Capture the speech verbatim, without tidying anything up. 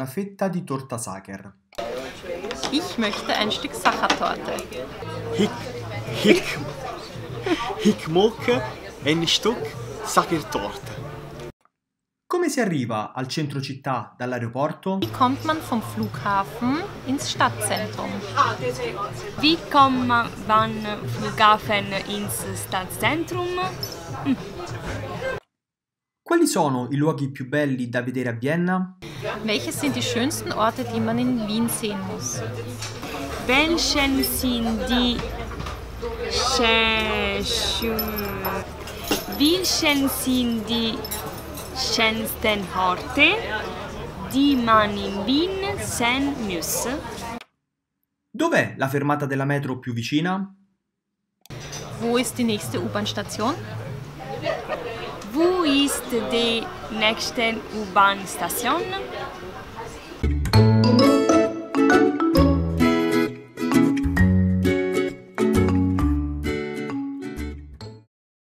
una fetta di torta Sacher. Ich möchte ein Stück Sachertorte. Ich, ich, ich möchte ein Stück Sachertorte. Come si arriva al centro città dall'aeroporto? Wie kommt man vom Flughafen ins Stadtzentrum? Wie kommt man vom Flughafen ins Stadtzentrum? Hm. Quali sono i luoghi più belli da vedere a Vienna? Welche sind die schönsten Orte, die man in Wien sehen muss? Welche sind die Welche sind die schönsten Orte, die man in Wien sehen muss? Dov'è la fermata della metro più vicina? Wo ist die nächste U-Bahn-Station? Wo ist die nächste U-Bahn-Station?